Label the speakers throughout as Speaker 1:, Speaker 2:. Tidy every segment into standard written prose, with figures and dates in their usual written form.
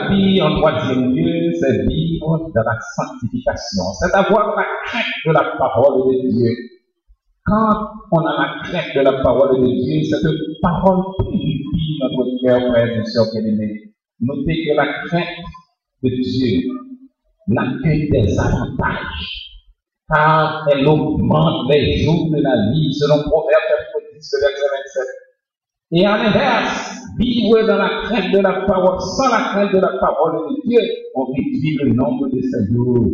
Speaker 1: la vie, en troisième lieu, c'est vivre dans la sanctification. C'est avoir la crainte de la parole de Dieu. Quand on a la crainte de la parole de Dieu, cette parole purifie notre cœur, frères et sœurs bien-aimés. Notez que la crainte de Dieu n'a que des avantages, car elle augmente les jours de la vie, selon Proverbe 10, verset 27. Et à l'inverse, vivre dans la crainte de la parole, sans la crainte de la parole de Dieu, on réduit le nombre de ses jours.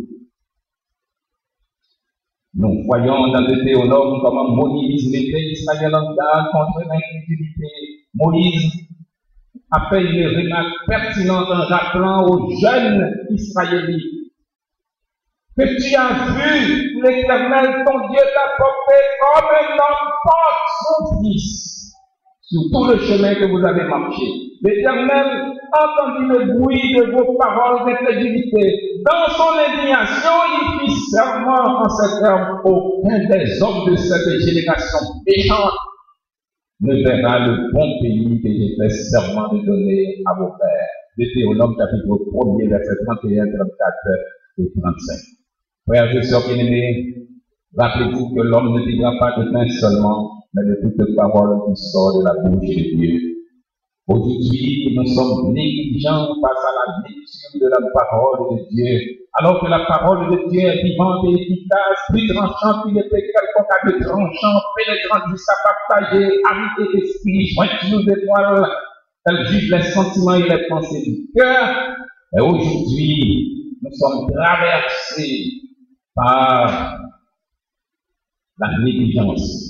Speaker 1: Nous voyons dans le Théonome comment Moïse mettait Israël en garde contre l'incrédulité. Moïse a fait une remarque pertinente en rappelant aux jeunes Israélites que tu as vu l'Éternel, ton Dieu, t'a porté comme un homme porte son fils sur tout le chemin que vous avez marché. L'Éternel entendit le bruit de vos paroles d'incrédulité. Dans son indignation, il fit serment en ces termes: aucun des hommes de cette génération méchante ne verra le bon pays que j'ai fait serment de donner à vos pères. Deutéronome chapitre 1er, verset 31, 34 et 35. Frères et sœurs bien-aimés, rappelez-vous que l'homme ne vivra pas de pain seulement, mais de toute parole qui sort de la bouche de Dieu. Aujourd'hui, nous sommes négligents face à la lecture de la parole de Dieu, alors que la parole de Dieu est vivante et efficace, plus tranchante qu'il était quelconque à de tranchant, pénétrant jusqu'à partager âme et esprit, jointure des poils, elle juge les sentiments et les pensées du cœur. Et aujourd'hui, nous sommes traversés par la négligence.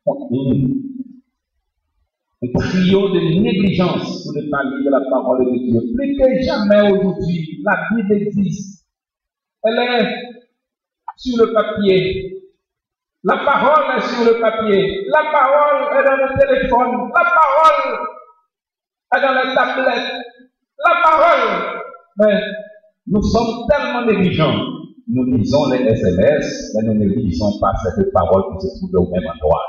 Speaker 1: Un trio de négligence pour ne pas lire la parole de Dieu. Plus que jamais aujourd'hui, la Bible existe. Elle est sur le papier. La parole est sur le papier. La parole est dans le téléphone. La parole est dans les tablettes. La parole. Mais nous sommes tellement négligents. Nous lisons les SMS, mais nous ne lisons pas cette parole qui se trouve au même endroit.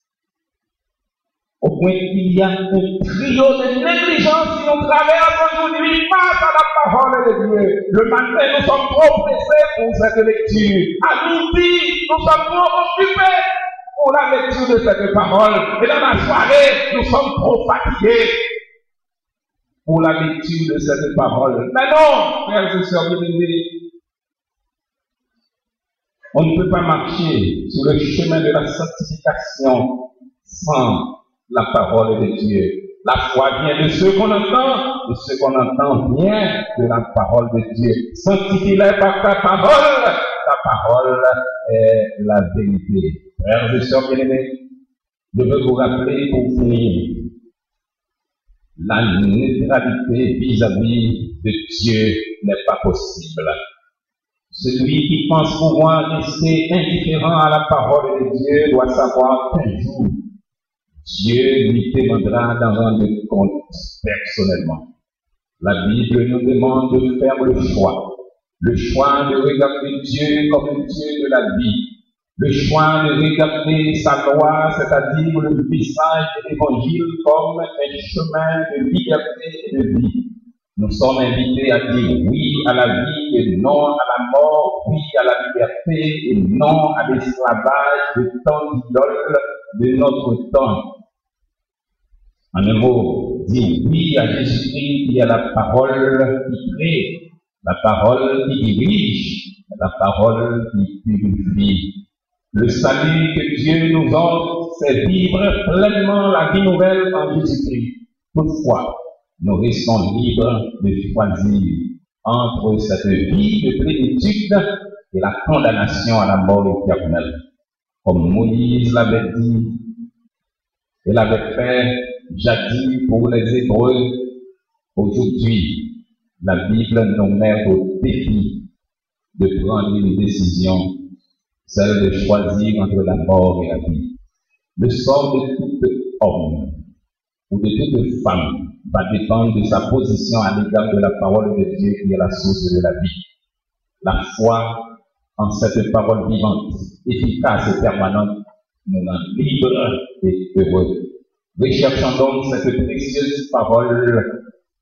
Speaker 1: Au point qu'il y a un trio de négligence qui nous traverse aujourd'hui face à la parole de Dieu. Le matin, nous sommes trop pressés pour cette lecture. À midi, nous sommes trop occupés pour la lecture de cette parole. Et dans la soirée, nous sommes trop fatigués pour la lecture de cette parole. Mais non, frères et sœurs bien-aimés, on ne peut pas marcher sur le chemin de la sanctification sans la parole de Dieu. La foi vient de ce qu'on entend, et ce qu'on entend vient de la parole de Dieu. Sanctifie-les par ta parole est la vérité. Frères et sœurs bien-aimés, je veux vous rappeler pour finir, la neutralité vis-à-vis de Dieu n'est pas possible. Celui qui pense pouvoir rester indifférent à la parole de Dieu doit savoir qu'un jour, Dieu lui demandera d'en rendre compte personnellement. La Bible nous demande de faire le choix de regarder Dieu comme un Dieu de la vie, le choix de regarder sa loi, c'est-à-dire le visage de l'Évangile, comme un chemin de liberté et de vie. Nous sommes invités à dire oui à la vie et non à la mort, oui à la liberté et non à l'esclavage de tant d'idoles de notre temps. En un mot, dire oui à Jésus-Christ qui est la parole qui crée, la parole qui dirige, la parole qui purifie. Le salut que Dieu nous offre, c'est vivre pleinement la vie nouvelle en Jésus-Christ. Toutefois, nous restons libres de choisir entre cette vie de plénitude et la condamnation à la mort éternelle. Comme Moïse l'avait dit et l'avait fait jadis pour les Hébreux, aujourd'hui, la Bible nous met au défi de prendre une décision, celle de choisir entre la mort et la vie. Le sort de tout homme ou de toute femme va dépendre de sa position à l'égard de la parole de Dieu qui est la source de la vie. La foi en cette parole vivante, efficace et permanente, nous rend libres et heureux. Recherchons donc cette précieuse parole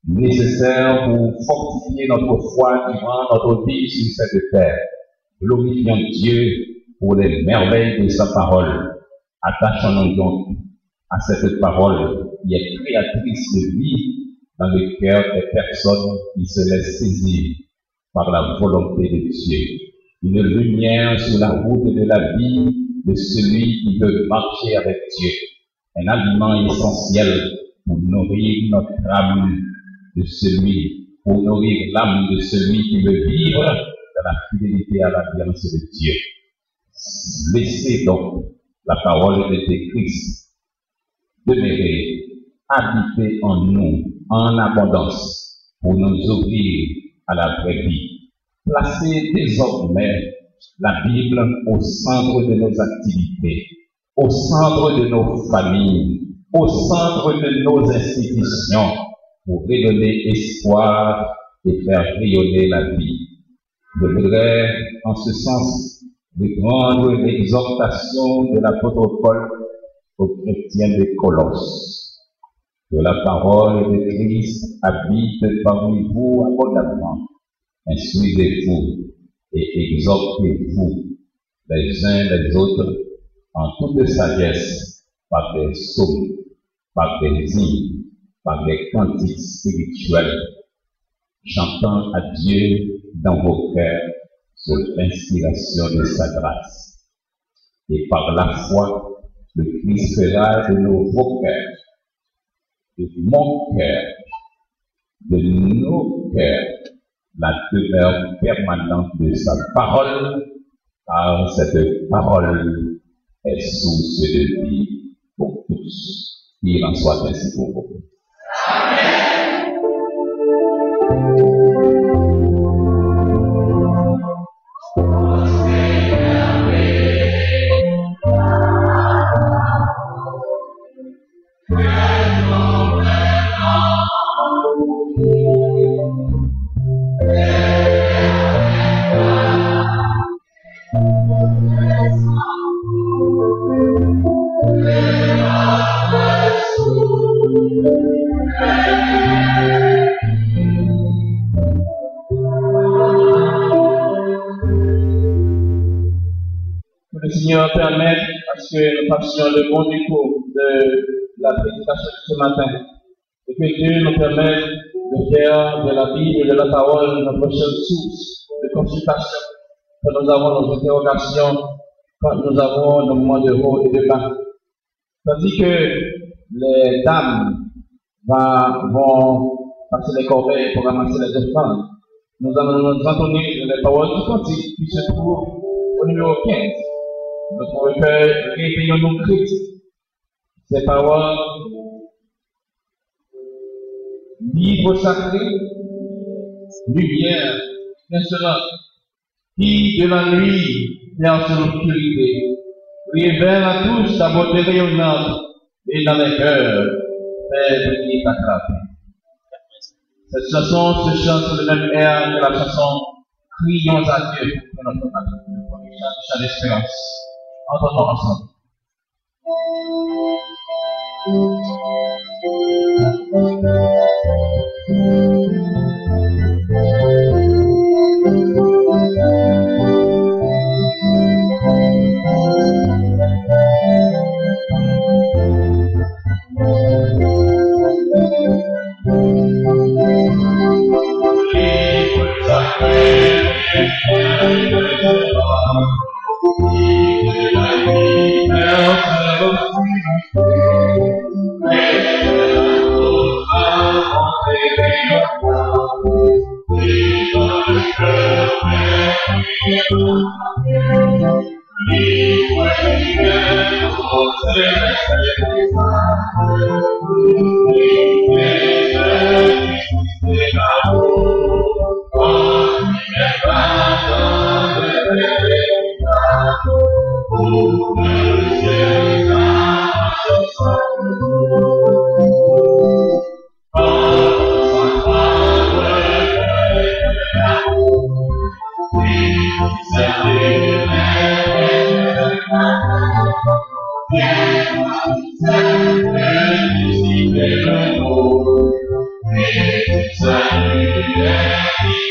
Speaker 1: nécessaire pour fortifier notre foi durant notre vie sur cette terre. Glorifions Dieu pour les merveilles de sa parole. Attachons-nous donc à cette parole qui est créatrice de vie dans le cœur des personnes qui se laissent saisir par la volonté de Dieu. Une lumière sur la route de la vie de celui qui veut marcher avec Dieu. Un aliment essentiel pour nourrir notre âme de celui, pour nourrir l'âme de celui qui veut vivre dans la fidélité à l'alliance de Dieu. Laissez donc la parole de Christ demeurer, habiter en nous en abondance pour nous ouvrir à la vraie vie. Placez désormais la Bible au centre de nos activités, au centre de nos familles, au centre de nos institutions, pour redonner espoir et faire rayonner la vie. Je voudrais, en ce sens, reprendre l'exhortation de l'apôtre Paul aux chrétiens de Colosse. Que la parole de Christ habite parmi vous abondamment. Instruisez-vous et exhortez-vous les uns les autres en toute sagesse par des psaumes, par des hymnes, par des cantiques spirituels, chantant à Dieu dans vos cœurs sous l'inspiration de sa grâce. Et par la foi, le Christ fera de vos cœurs, de mon cœur, de nos cœurs, la demeure permanente de sa parole, car cette parole est source de vie pour tous. Il en soit ainsi pour vous.
Speaker 2: Que le Seigneur permette à ce que nous fassions le bon écho de la prédication de ce matin et que Dieu nous permette de faire de la Bible et de la parole notre seule source de consultation quand nous avons nos interrogations, quand nous avons nos moments de haut et de bas. Tandis que les dames vont passer les corbeilles pour ramasser les offrandes, nous allons nous entonner les paroles du cantique qui se trouvent au numéro 15. Notre recueil, réveillons-nous Christ. Ces paroles, livre sacré, lumière, insolente, qui de la nuit perce l'obscurité, révèle à tous ta beauté rayonnante et dans les cœurs, fait briller ta clarté. Cette chanson se chante sur le même air que la chanson Crions à Dieu pour notre chant d'espérance. Entendons ensemble.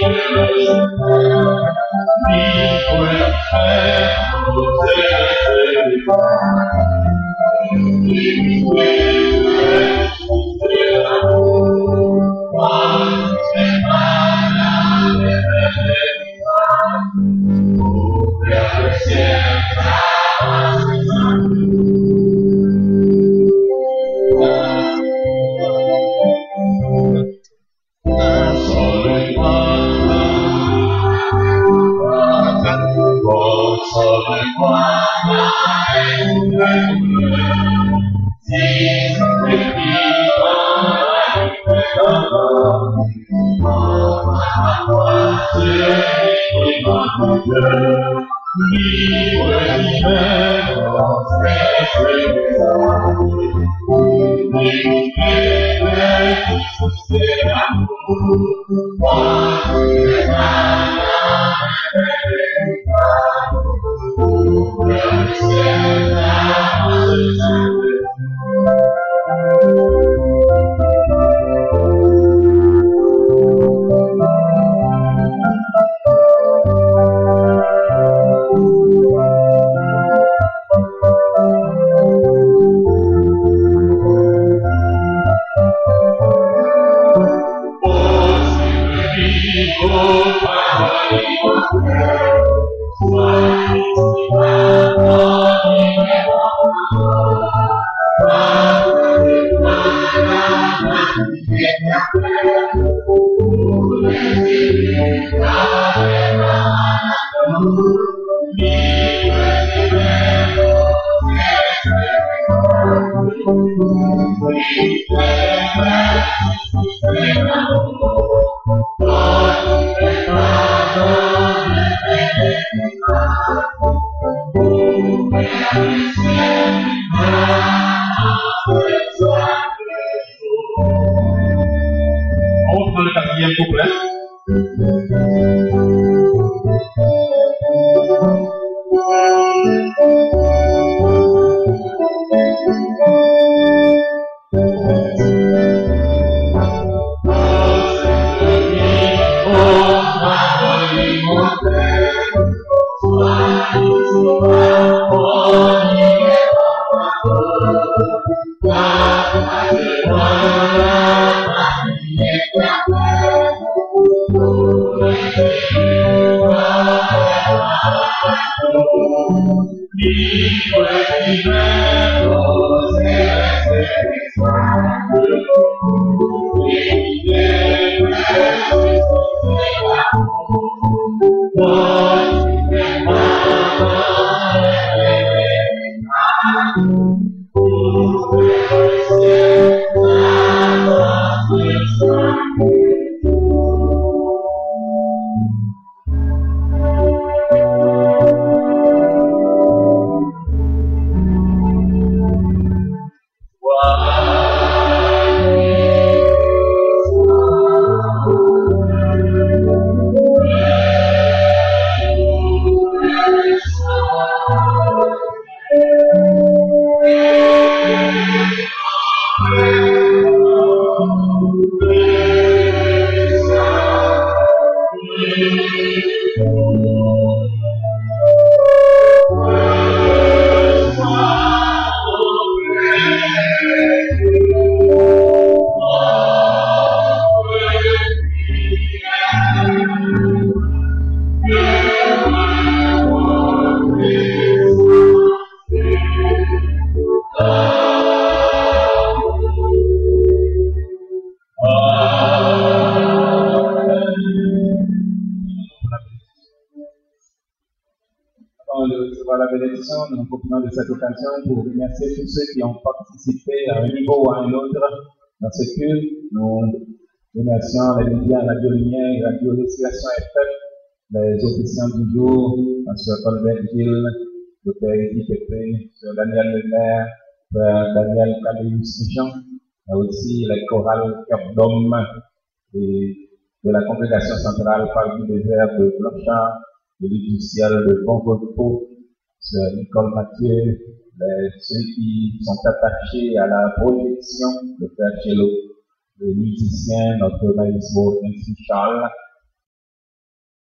Speaker 2: Nous profitons de cette occasion pour remercier tous ceux qui ont participé à un niveau ou à un autre dans ce culte. Nous remercions les médias Radio Lumière, Radio Respiration FM, les officiants du jour, M. Colbert Gilles, Dr. Eddie Pépé, M. Daniel Lemaire, Daniel Calius Jean, mais aussi les chorales Cœur d'Homme et de la congrégation centrale par du désert de Blanchard, de l'île du ciel de Bon Repos, Sœur Nicole Mathieu, ceux qui sont attachés à la projection, le Père Chello, les musiciens, notre maestro Nancy Charles,